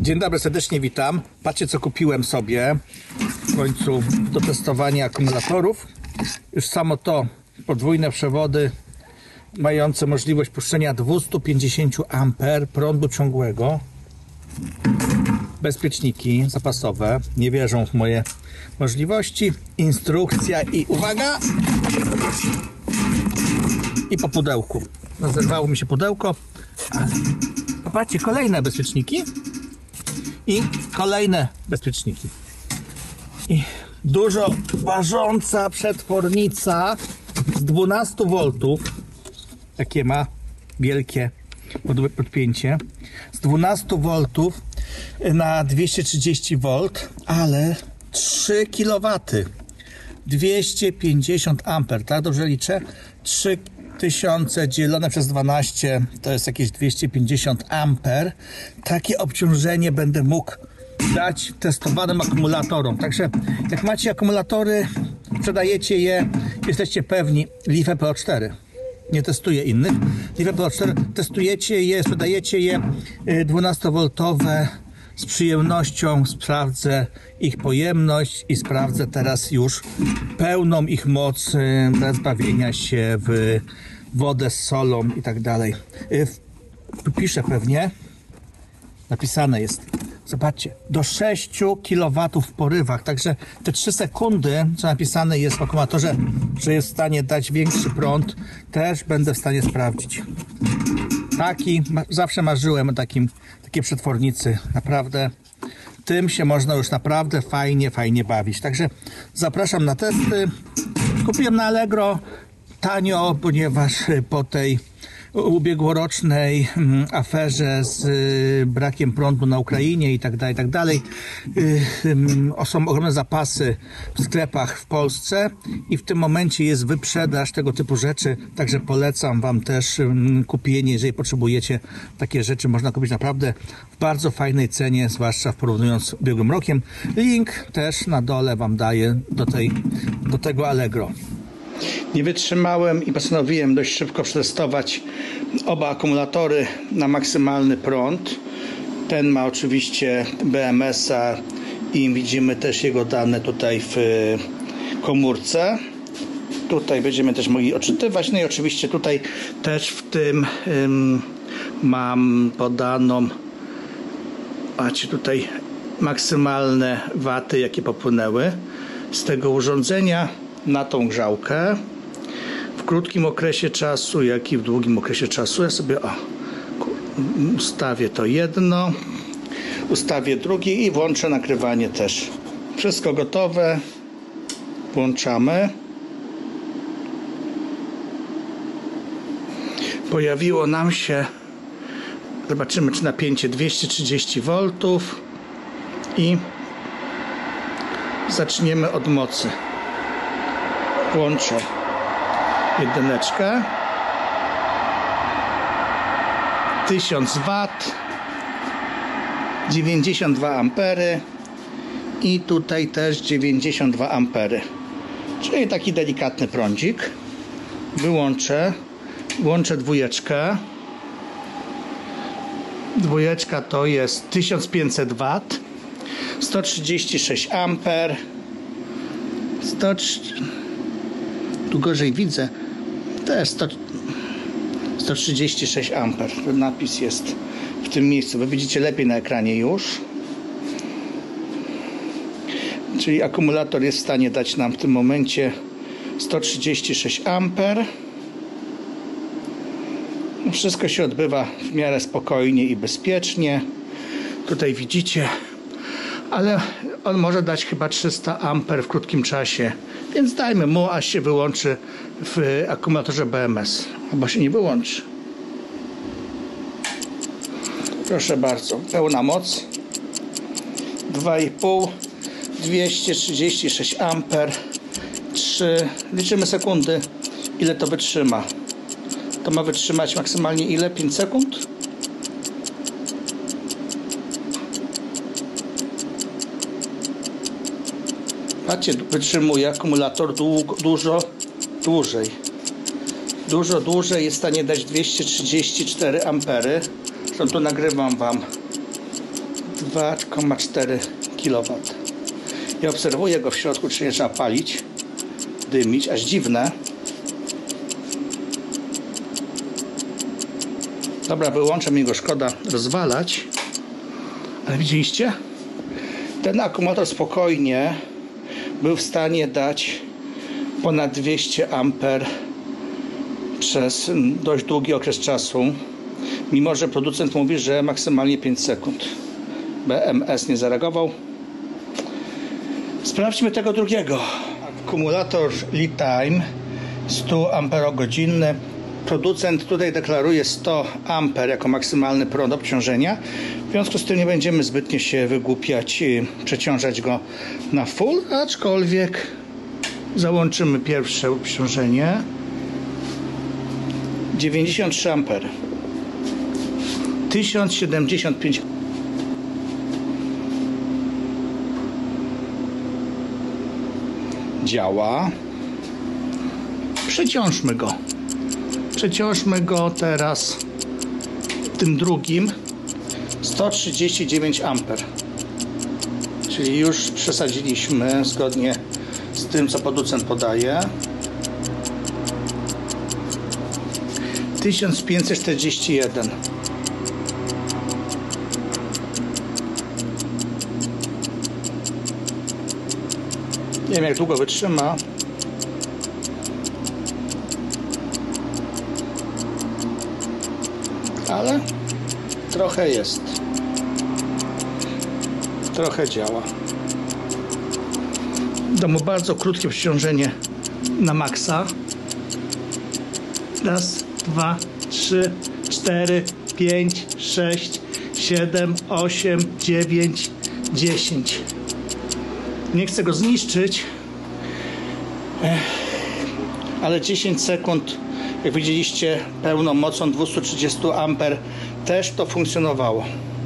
Dzień dobry, serdecznie witam. Patrzcie, co kupiłem sobie w końcu do testowania akumulatorów. Już samo to, podwójne przewody mające możliwość puszczenia 250 A prądu ciągłego. Bezpieczniki zapasowe, nie wierzą w moje możliwości. Instrukcja i uwaga! I po pudełku. Zerwało mi się pudełko. Popatrzcie, kolejne bezpieczniki. I kolejne bezpieczniki. I dużo ważąca przetwornica z 12 V. Takie ma wielkie podpięcie. Z 12 V na 230 V, ale 3 kW. 250 A, tak? Dobrze liczę? 3000 dzielone przez 12 to jest jakieś 250 A. Takie obciążenie będę mógł dać testowanym akumulatorom. Także jak macie akumulatory, sprzedajecie je, jesteście pewni, LiFe PO4. Nie testuję innych. LiFe PO4 testujecie je, sprzedajecie je 12V z przyjemnością. Sprawdzę ich pojemność i sprawdzę teraz już pełną ich moc bez bawienia się w wodę z solą i tak dalej. Tu pisze pewnie, napisane jest, zobaczcie, do 6 kW w porywach, także te 3 sekundy, co napisane jest w akumulatorze, że jest w stanie dać większy prąd, też będę w stanie sprawdzić. Zawsze marzyłem o takiej przetwornicy, naprawdę tym się można już naprawdę fajnie bawić, także zapraszam na testy. Kupiłem na Allegro tanio, ponieważ po tej ubiegłorocznej aferze z brakiem prądu na Ukrainie i tak dalej, są ogromne zapasy w sklepach w Polsce i w tym momencie jest wyprzedaż tego typu rzeczy, także polecam Wam też kupienie, jeżeli potrzebujecie takie rzeczy, można kupić naprawdę w bardzo fajnej cenie, zwłaszcza porównując z ubiegłym rokiem. Link też na dole Wam daję do tego Allegro. Nie wytrzymałem i postanowiłem dość szybko przetestować oba akumulatory na maksymalny prąd. Ten ma oczywiście BMS-a i widzimy też jego dane tutaj w komórce. Tutaj będziemy też mogli odczytywać. No i oczywiście tutaj też w tym mam podaną, macie tutaj maksymalne waty, jakie popłynęły z tego urządzenia na tą grzałkę w krótkim okresie czasu, jak i w długim okresie czasu. Ja sobie ustawię to jedno, ustawię drugie i włączę nagrywanie też. Wszystko gotowe. Włączamy. Pojawiło nam się, zobaczymy, czy napięcie 230 V i zaczniemy od mocy. Włączę jedyneczkę, 1000 W, 92 A i tutaj też 92 A, czyli taki delikatny prądzik. Włączę dwójeczkę. Dwójeczka to jest 1500 W, 136 A, tu gorzej widzę, też 136 A. Ten napis jest w tym miejscu. Wy widzicie lepiej na ekranie już. Czyli akumulator jest w stanie dać nam w tym momencie 136 A. Wszystko się odbywa w miarę spokojnie i bezpiecznie. Tutaj widzicie, ale on może dać chyba 300 A w krótkim czasie, więc dajmy mu, aż się wyłączy w akumulatorze BMS, albo się nie wyłączy. Proszę bardzo, pełna moc, 2,5, 236 A, 3, liczymy sekundy, ile to wytrzyma. To ma wytrzymać maksymalnie ile? 5 sekund? Patrzcie, wytrzymuje akumulator dużo dłużej. Dużo dłużej, jest w stanie dać 234 ampery. Zresztą tu nagrywam Wam 2,4 kW. I obserwuję go w środku, czy nie trzeba palić, dymić, aż dziwne. Dobra, wyłączę, mi go szkoda rozwalać. Ale widzieliście? Ten akumulator spokojnie był w stanie dać ponad 200 A przez dość długi okres czasu, mimo że producent mówi, że maksymalnie 5 sekund. BMS nie zareagował. Sprawdźmy tego drugiego. Akumulator lead time 100 Ah. Producent tutaj deklaruje 100 A jako maksymalny prąd obciążenia. W związku z tym nie będziemy zbytnio się wygłupiać i przeciążać go na full, aczkolwiek załączymy pierwsze obciążenie. 93 A. 1075. Działa. Przeciążmy go. Przeciążmy go teraz tym drugim. 139 A. Czyli już przesadziliśmy zgodnie z tym, co producent podaje. 1541. Nie wiem, jak długo wytrzyma. Ale trochę jest. Trochę działa. Dam mu bardzo krótkie przeciążenie na maksa. Raz, 2, 3, 4, 5, 6, 7, 8, 9, 10. Nie chcę go zniszczyć, ale 10 sekund, jak widzieliście, pełną mocą 230 A też to funkcjonowało.